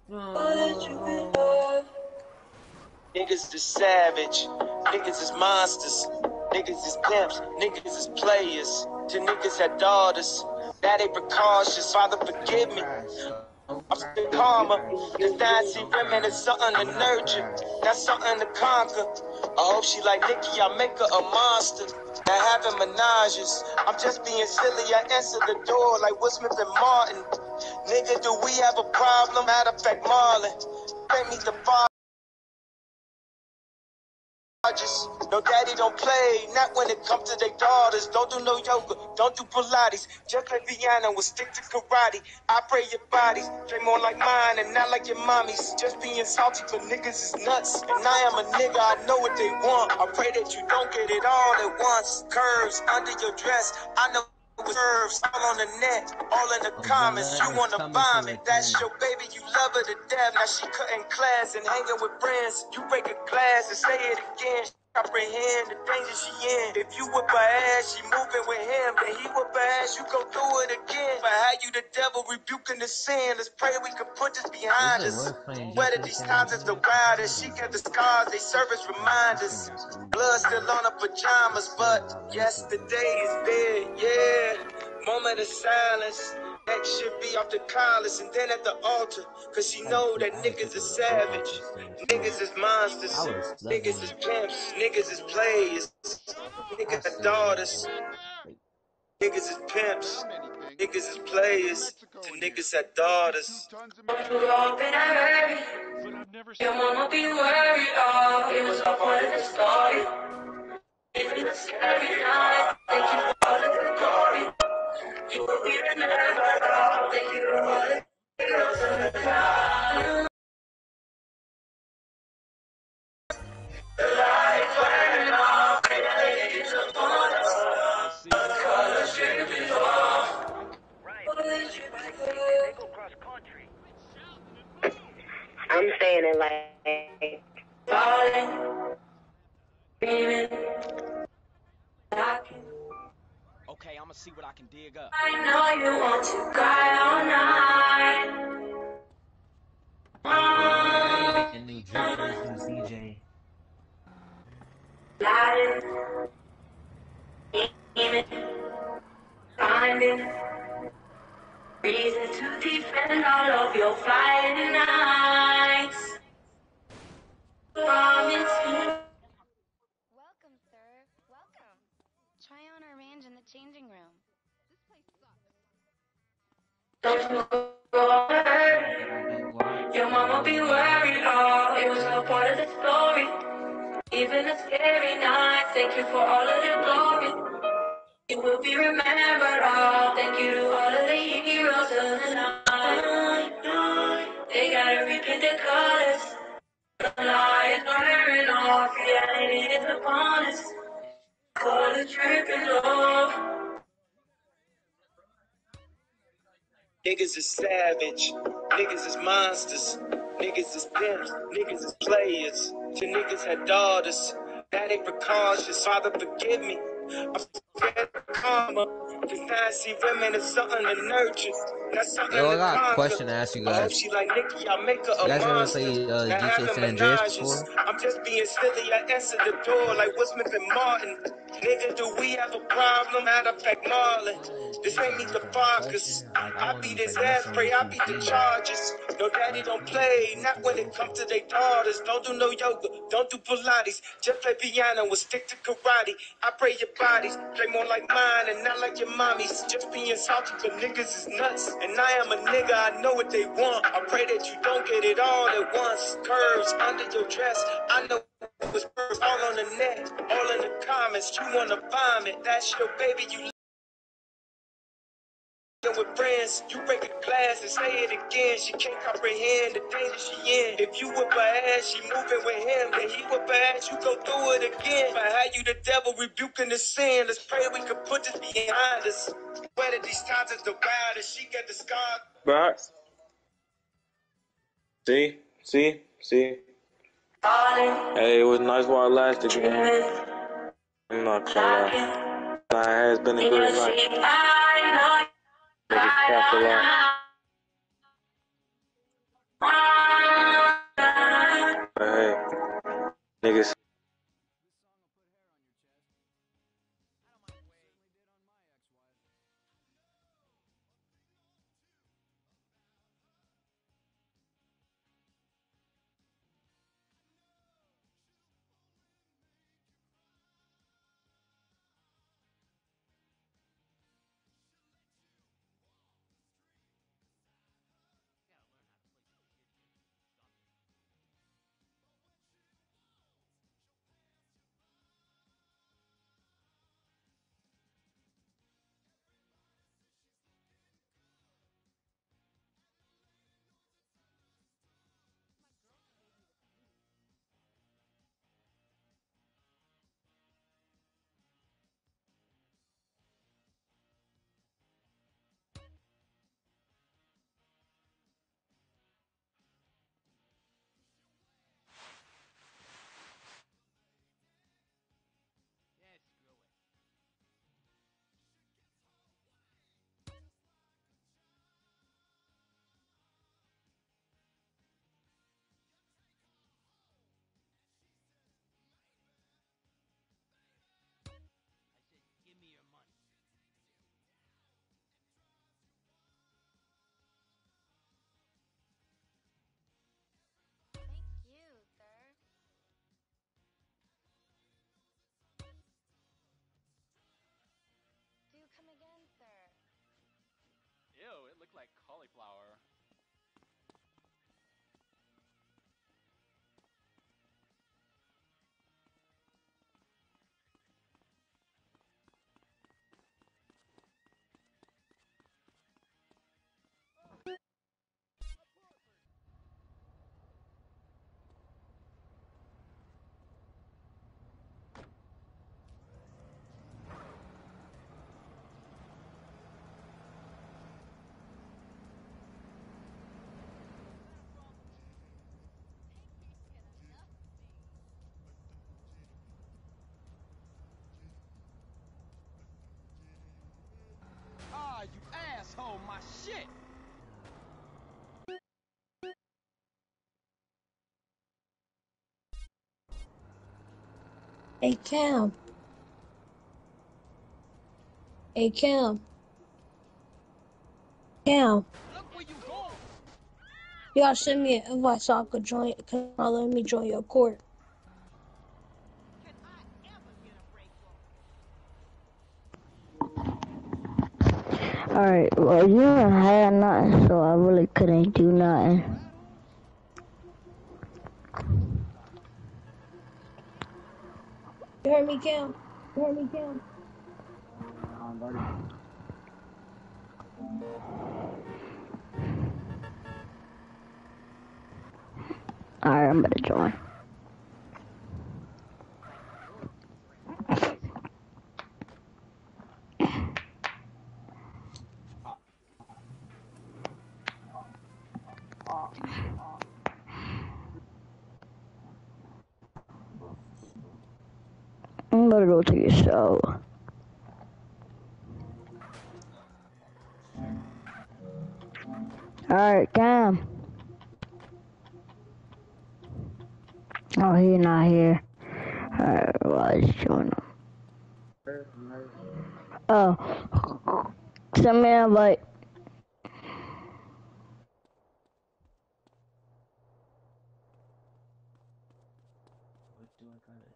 Niggas is savage, niggas is monsters, niggas is pimps, niggas is players. Till niggas had daughters, now they precautious. Father, forgive me. I'm still karma. Cause now I see women is something to nurture, that's something to conquer. I hope she like Nicki, I make her a monster. Now having menages, I'm just being silly. I answer the door like Will Smith and Martin. Nigga, do we have a problem? Matter of fact, Marlon, pay me the father. No daddy don't play, not when it comes to their daughters. Don't do no yoga, don't do Pilates. Just play piano and stick to karate. I pray your bodies, play more like mine and not like your mommy's. Just being salty for niggas is nuts. And I am a nigga, I know what they want. I pray that you don't get it all at once. Curves under your dress, I know curves all on the net, all in the comments. You wanna vomit, that's your baby, you love her to death. Now she cutting class and hanging with friends. You break a glass and say it again. Comprehend the danger she in. If you whip her ass, she moving with him. Then he whip her ass, you go do it again. But how you the devil rebuking the sin? Let's pray we can put this behind us. Whether these times is the wildest, she got the scars, they serve as reminders. Blood still on her pajamas, but yesterday is dead, yeah. Moment of silence. Next should be off the collars and then at the altar. Cause she know that niggas is savage. Niggas is monsters. Niggas is pimps. Niggas is players. Niggas got daughters. Niggas is pimps. Niggas is players. To niggas had daughters. Your mama be worried, oh, it was all part of the story. Even the scary night, thank you for all of the glory. You will be remembered, oh, thank you for all the heroes of the time. The lights burning off, and the age upon us. The colors dripping off. I'm saying it like falling, dreaming, knocking. Okay, I'ma see what I can dig up. I know you want to cry all night. And new Drake versus DJ. Lighting, demon, finding reason to defend all of your Friday nights. Promise you. Welcome, sir. Welcome. Try on our range in the changing room. This place sucks. Don't go hurt. Your mama be worried, oh, it was all part of the story. Even a scary night, thank you for all of your glory. You will be remembered, oh, thank you to all of the heroes of the night. They gotta repaint their colors. The light is wearing off, reality is upon us. Colors dripping off. Niggas is savage, niggas is monsters, niggas is pimps, niggas is players. Till niggas had daughters, now they precautious. Father, forgive me, I'm scared of karma. Cause now I see women as something to nurture, that's something Yo, I to got a conquer. question to ask you I hope guys. she like Nicki, I make her You a guys ever monster. play Now GTA having San Andreas menages, before? I'm just being silly, I answer the door like Will Smith and Martin. Nigga, do we have a problem? Matter of fact, Marlon, this ain't me the Farkas. I beat his ass, pray I beat the charges. No daddy don't play, not when it comes to their daughters. Don't do no yoga, don't do Pilates. Just play piano and stick to karate. I pray your bodies, play more like mine and not like your mommy's. Just being salty for niggas is nuts. And I am a nigga, I know what they want. I pray that you don't get it all at once. Curves under your dress, I know it was curves all on the net, all in the comments. You wanna vomit, that's your baby, you with friends, you break a glass and say it again. She can't comprehend the danger she in. If you whip her ass, she moving with him. Then he whip her ass, you go do it again. But how you the devil rebuking the sin? Let's pray we can put this behind us. Whether these times is the wildest, she got the scar. Right. See. Hey, it was nice while it lasted, man. I'm not gonna lie. It has been a great night. Niggas capped a lot. my shit. Hey Cam. Hey Cam. Cam. Look where you going. You gotta send me an invite so I could join. Can I let me join your court? Alright, well, you didn't have nothing, so I really couldn't do nothing. You heard me, Cam? Alright, I'm gonna join. I'm gonna go take a shower. Alright, Cam. Oh, he's not here. Alright, well, let's join him. Oh, send me an invite. What do I gotta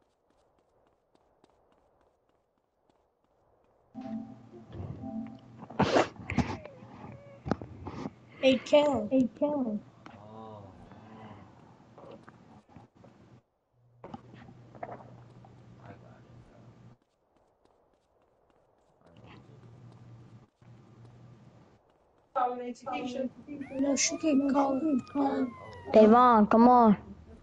do? Hey Cam. Oh. I got it, bro. I know what to do. No, she can call. Oh. Davon, come on.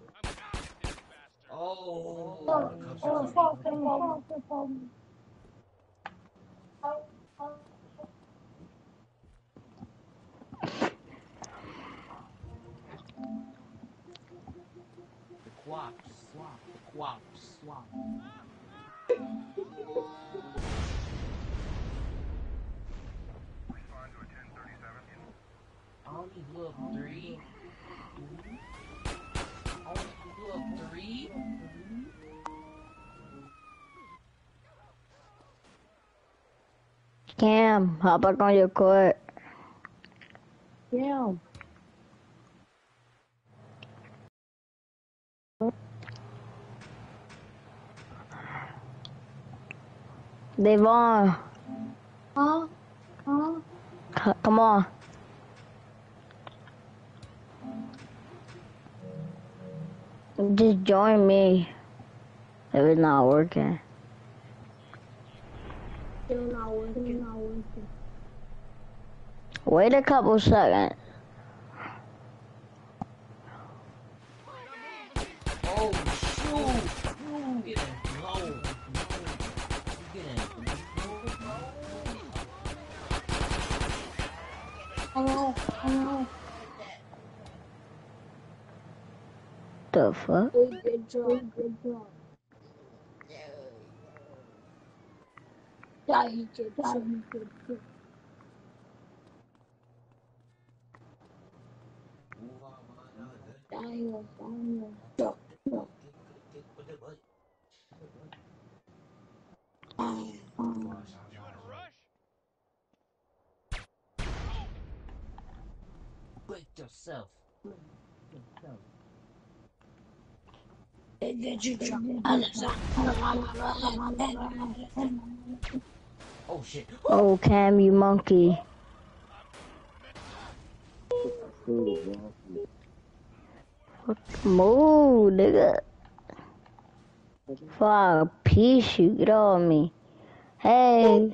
Oh, the cops are coming. The quaps. The quaps. Only blew up 3. Only blew up 3. Cam, hop back on your court. Yeah. Davon, Huh? come on. Just join me if it's not working. Still not working. Wait a couple seconds. Oh, shoot! You getting blown. You getting Hello. The fuck? Good job. Yeah, he did. Wait yourself. Did you drop? Oh shit. Oh, Cam, you monkey. Move, nigga. Fuck, peace, you get on me. Hey,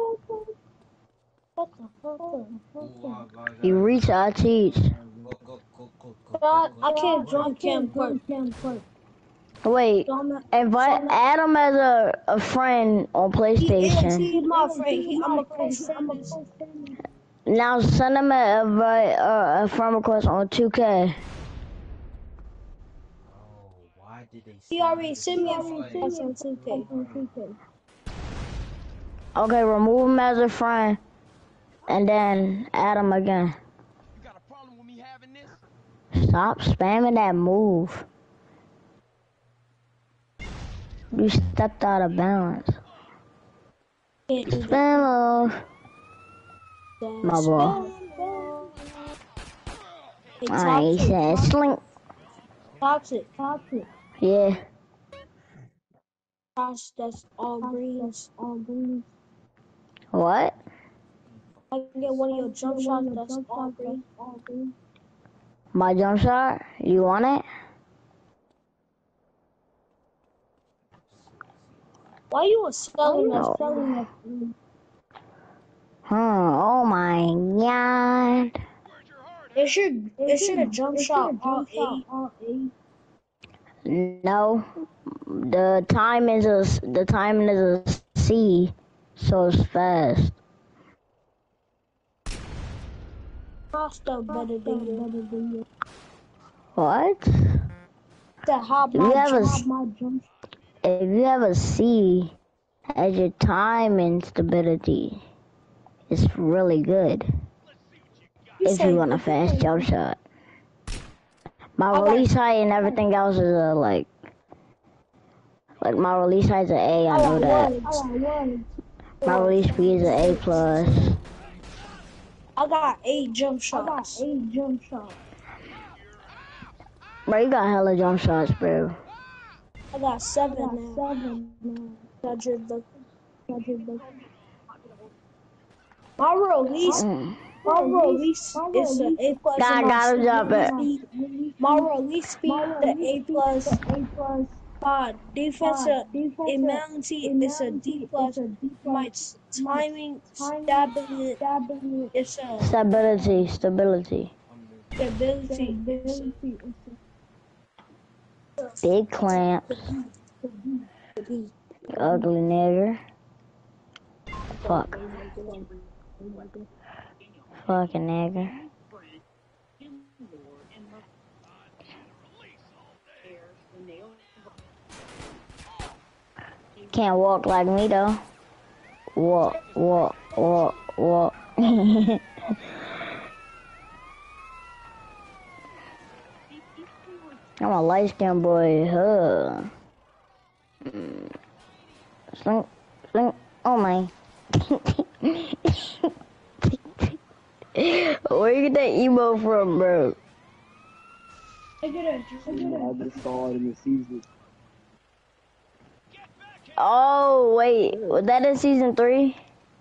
you reach, I teach. God, I can't join Cam Court. Wait, invite Adam as a friend on PlayStation. He's my friend. I'm a coach. Now send him a friend request on 2K. Oh, why did they He already sent me a friend request on 2K. Okay, remove him as a friend. and then add him again. You got a problem with me having this? Stop spamming that move. You stepped out of balance. Can't do that. Spam move. My boy. Hey, Alright, he said slink. toxic. Yeah. Gosh, that's all greens. What? I can get one of your jump shots that's all green. My jump shot? You want it? Why you was selling us? Oh. Oh my god. Is your jump shot all A? No. The timing is a C, so it's fast. I'm still better than you. What? To hop If you have a C as your time and stability, it's really good. If you want a fast jump shot. My release height and everything else is like my release height is an A, I know that. My release speed is an A plus. I got 8 jump shots. Bro, you got hella jump shots, bro. I got 7 now. Judging the. My release is an A plus. God, gotta jump it. My release speed the A plus. My defensive immunity is a D plus. My timing stability is a Stability. Big clamps. Ugly nigger. Fuck. Fucking nigger. Can't walk like me though. Walk. I'm a light skinned boy, huh? Slink. Oh my. Where you get that emo from, bro? I just saw it in the season. Oh wait, was that in season 3?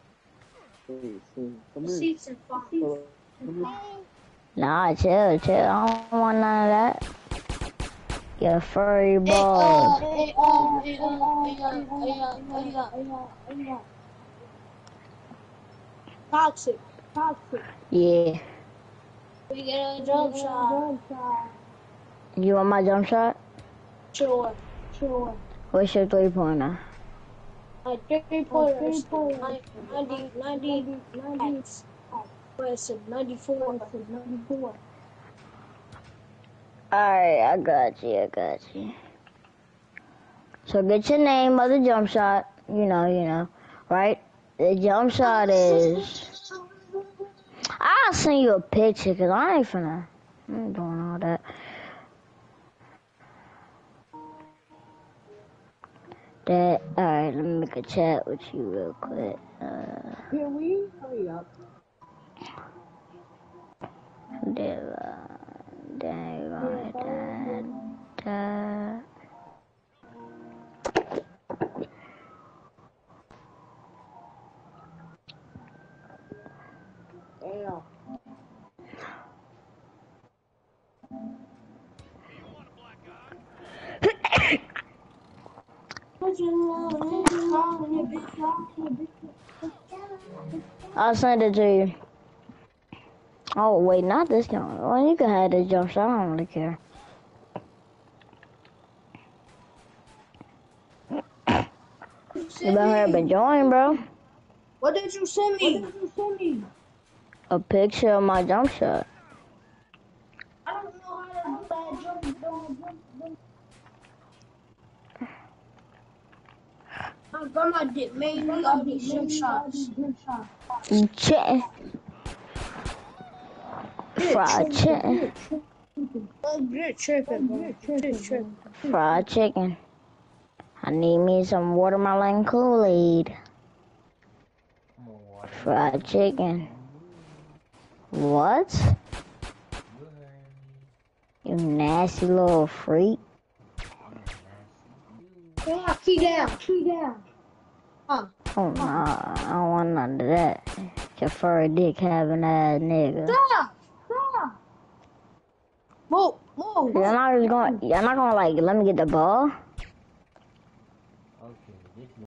season 5. Nah, chill. I don't want none of that. You furry balls. Toxic. Yeah. We get a jump shot. You want my jump shot? Sure. What's your 3-pointer? My 3-pointers. 90 X. But it's a 94. Alright, I got you. So get your name of the jump shot. You know, right? The jump shot is... I'll send you a picture, because I ain't doing all that. Alright, let me make a chat with you real quick. Can we hurry up? I'll send it to you. Oh wait, not this one. Well, you can have this jump shot. I don't really care. You better hurry up and join, bro. What did you send me? A picture of my jump shot. I don't know how to do that jump. grandma did made me all these jump shots. Chicken. Fried chicken. Good chicken, bro. Good chicken. Fried chicken. I need me some watermelon Kool-Aid. Fried chicken. What? You nasty little freak. Yeah, key down. Oh no, I don't want none of that. Your furry dick having ass nigga. Stop. Move. You're not gonna like let me get the ball?